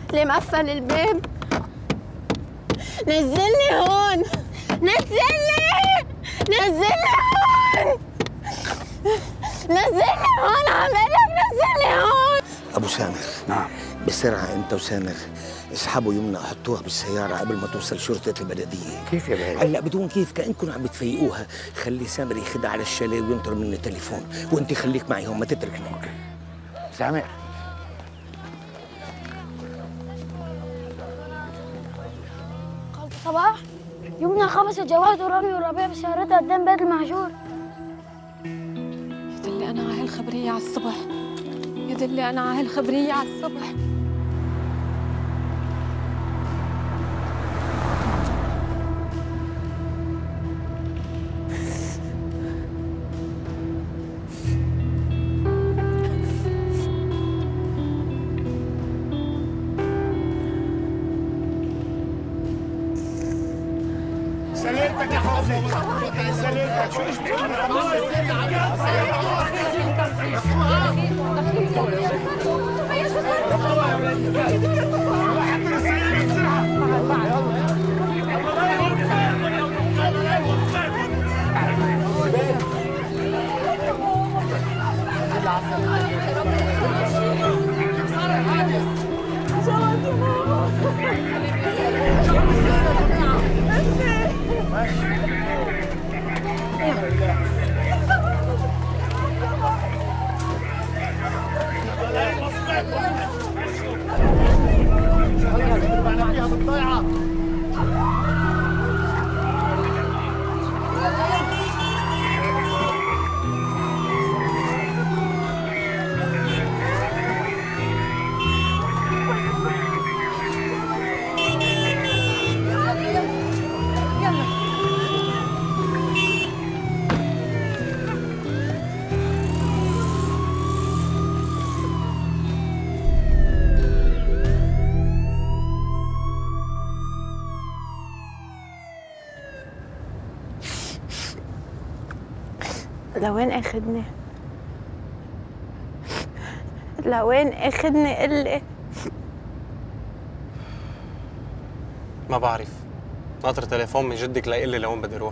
ليه مقفل الباب؟ نزلني هون، نزلني هون، نزلني هون عمالك، نزلني هون. ابو سامر. نعم. بسرعه انت وسامر اسحبوا يمنى، حطوها بالسياره قبل ما توصل شرطه البلديه. كيف يا بيه؟ هلا بدون كيف، كانكم عم بتفيقوها. خلي سامر ياخدها على الشاليه وينطر مني تليفون، وانت خليك معي هون ما تتركني. سامر. قلت صباح يمنى خبص جواد ورامي وربيع بسيارتها قدام بيت المهجور. يدلي انا على هالخبريه على الصبح، يدلي انا على هالخبريه على الصبح. سلامتك يا حافظ، سلامتك. شو ايش لوين اخدني؟ لوين اخدني قلي؟ ما بعرف، ناطر تليفون من جدك ليقول لي لوين بدي اروح.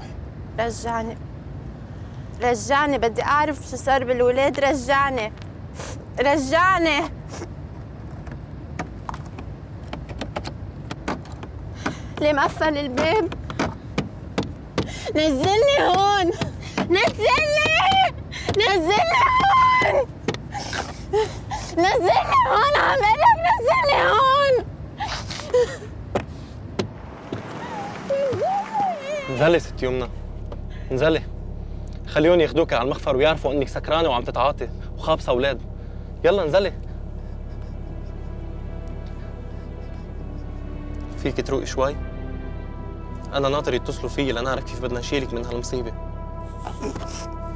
رجعني، بدي اعرف شو صار بالولاد. رجعني. ليه مقفل الباب؟ نزلني هون، نزلني هون عمالك، نزلني هون. انزلي ست يمنى، انزلي. خليهم ياخدوك على المخفر ويعرفوا انك سكرانه وعم تتعاطي وخابصه اولاد. يلا انزلي. فيك تروقي شوي؟ انا ناطر يتصلوا فيي لنعرف كيف بدنا نشيلك من هالمصيبه.